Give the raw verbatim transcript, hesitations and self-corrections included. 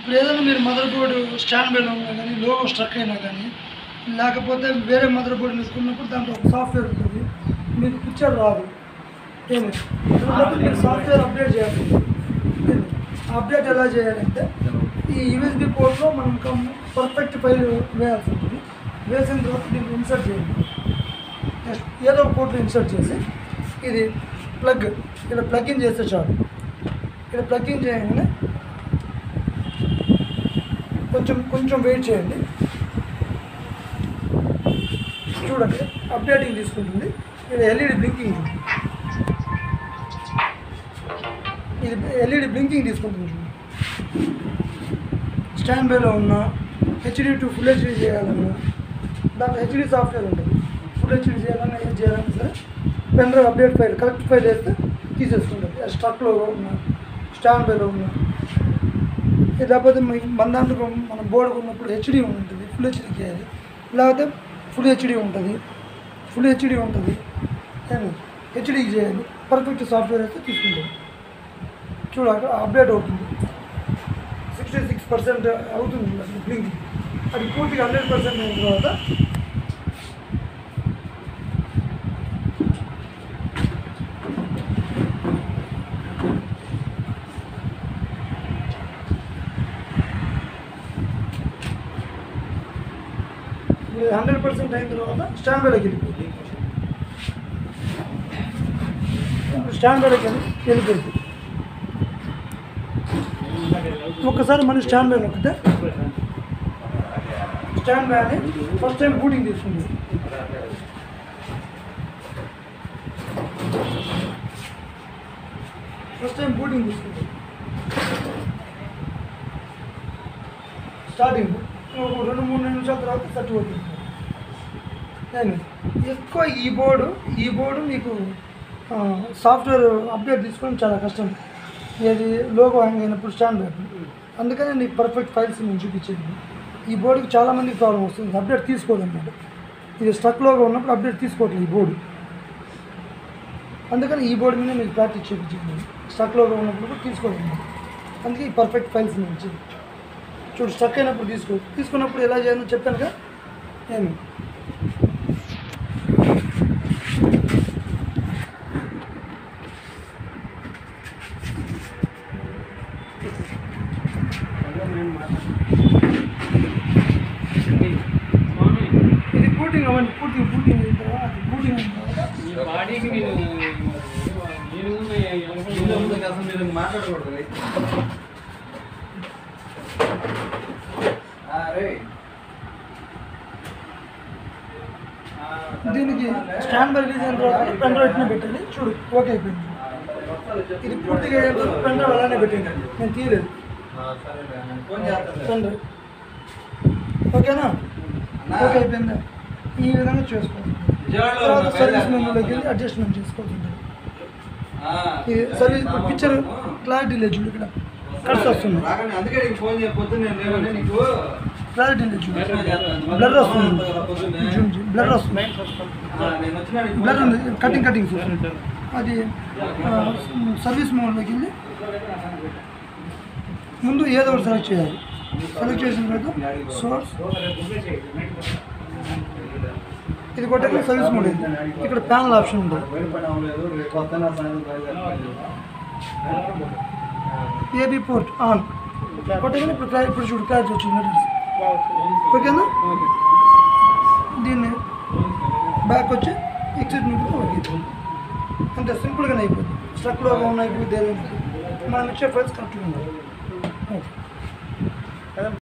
ఇప్పుడు ఏదైనా మీరు మదర్ బోర్డు స్టాండ్ బై ఉన్నా కానీ లోగో స్ట్రక్ అయినా కానీ లేకపోతే వేరే మదర్ బోర్డు తీసుకున్నప్పుడు దాంట్లో ఒక సాఫ్ట్వేర్ ఉంటుంది, మీకు పిక్చర్ రాదు. ఏమి మీరు సాఫ్ట్వేర్ అప్డేట్ చేయాలి. అప్డేట్ ఎలా చేయాలంటే ఈ యూఎస్బి పోర్ట్లో మనం పర్ఫెక్ట్ ఫైల్ వేయాల్సి ఉంటుంది. వేసిన తర్వాత దీన్ని ఇన్సర్ట్ చేయండి. జస్ట్ ఏదో ఒక పోర్ట్లో ఇన్సర్ట్ చేసి ఇది ప్లగ్ ఇక్కడ ప్లగ్ ఇన్ చేస్తే చాలు. ఇక్కడ ప్లగ్ ఇన్ చేయగానే కొంచెం కొంచెం వెయిట్ చేయండి. చూడండి అప్డేటింగ్ తీసుకుంటుంది. ఇది ఎల్ఈడి బ్లింకింగ్, ఇది ఎల్ఈడి బ్లింకింగ్ తీసుకుంటుంది. స్టాండ్ బైలో ఉన్న హెచ్డి టు ఫుల్ హెచ్డి చేయాలన్నా దాంట్లో హెచ్డి సాఫ్ట్వేర్ ఉంటుంది. ఫుల్ హెచ్డి చేయాలన్నా ఏం చేయాలన్నా సరే pen drive update file correct file వేస్తే తీసేసుకుంటుంది. స్ట్రక్లో ఉన్న స్టాండ్ బైలో ఉన్న ఇది లేకపోతే మన దాంట్లో మన బోర్డు ఉన్నప్పుడు హెచ్డి ఉంటుంది, ఫుల్ హెచ్డి చేయాలి. లేకపోతే ఫుల్ హెచ్డి ఉంటుంది, ఫుల్ హెచ్డి ఉంటుంది హెచ్డి చేయాలి. పర్ఫెక్ట్ సాఫ్ట్వేర్ అయితే తీసుకుంటుంది. చూడాలి అప్డేట్ అవుతుంది. సిక్స్టీ సిక్స్ పర్సెంట్ అవుతుంది అది బ్లింకింగ్. అది పూర్తిగా హండ్రెడ్ పర్సెంట్ అయిన తర్వాత హండ్రెడ్ పర్సెంట్ అయిన తర్వాత స్టాండ్ బైలోకి వెళ్ళిపోయింది. స్టాండ్ బైలోకి వెళ్ళి వెళ్ళిపోయింది. ఒక్కసారి మళ్ళీ స్టాండ్ బై నొక్కితే స్టాండ్ బై అని ఫస్ట్ టైం బూటింగ్ తీసుకుంది. ఫస్ట్ టైం బూటింగ్ తీసుకుంది. స్టార్టింగ్ రెండు మూడు నిమిషాల తర్వాత సెట్ అవుతుంది. ఎక్కువ ఈ బోర్డు ఈ బోర్డు మీకు సాఫ్ట్వేర్ అప్డేట్ తీసుకోవడం చాలా కష్టం. ఏది లోగో హ్యాంగ్ అయినప్పుడు స్టాండ్ బై. అందుకనే నీకు పర్ఫెక్ట్ ఫైల్స్ నేను చూపించేది. ఈ బోర్డుకి చాలామందికి ప్రాబ్లం వస్తుంది, అప్డేట్ తీసుకోదన్నమాట. ఇది స్ట్రక్ లోగో ఉన్నప్పుడు అప్డేట్ తీసుకోవట్లేదు ఈ బోర్డు. అందుకని ఈ బోర్డు మీద మీకు ప్రాక్టీస్ చూపించింది. స్ట్రక్ లోగో ఉన్నప్పుడు కూడా తీసుకోదన్నమాట. అందుకే ఈ పర్ఫెక్ట్ ఫైల్స్ నేను ఇచ్చింది. చూడు స్ట్రక్ అయినప్పుడు తీసుకో తీసుకున్నప్పుడు ఎలా చేయాలో చెప్పాను కదా. ఏమి ఇది బూటింగ్ అవ్వండి. పూర్తి బూటింగ్ అయిన తర్వాత అది బూటింగ్ అయిన తర్వాత మాట్లాడకూడదు. దీనికి స్టాండ్ బై రిలీజ్ అయిన తర్వాత పెన్ డ్రైవ్ ఇట్లా పెట్టండి. చూడు ఓకే అయిపోయింది. ఇది పూర్తిగా పెన్ డ్రైవ్ అలానే పెట్టండి, నేను తీయలేదు పెన్ డ్రైవ్. ఓకేనా? ఓకే అయిపోయిందా? ఈ విధంగా చేసుకోవాలి. తర్వాత సర్వీస్ మెనూలోకి వెళ్ళి అడ్జస్ట్మెంట్ చేసుకోవచ్చు. ఇది సర్వీస్ పిక్చర్ క్లారిటీ లేదు చూడు, ఇక్కడ కట్స్ వస్తుంది, క్లారిటీ లేదు చూడు, బ్లర్ వస్తుంది, బ్లర్ వస్తుంది, బ్లర్ ఉంది, కటింగ్ కటింగ్ అది. సర్వీస్ మోడ్లోకి వెళ్ళి ముందు ఏదో ఒకటి సెలెక్ట్ చేయాలి. సెలెక్ట్ చేసిన తర్వాత సోర్స్ ఇది కొట్టాక సర్వీస్ మోడ్ అయింది. ఇక్కడ ప్యానల్ ఆప్షన్ ఉంటుంది, ఏబీ పోర్ట్ ఆన్ కొట్టగానే ఇప్పుడు క్లారిటీ, ఇప్పుడు చూడు క్లారిటీ వచ్చింది. ఓకేనా? దీన్ని బ్యాక్ వచ్చి ఎక్సిట్ నుంచి ఓకే, అంతే సింపుల్గానే అయిపోతుంది. స్ట్రక్లో ఉన్నాయి, మనం ఇచ్చే ఫైల్స్ కరెక్ట్గా ఉన్నాయి. ఓకే.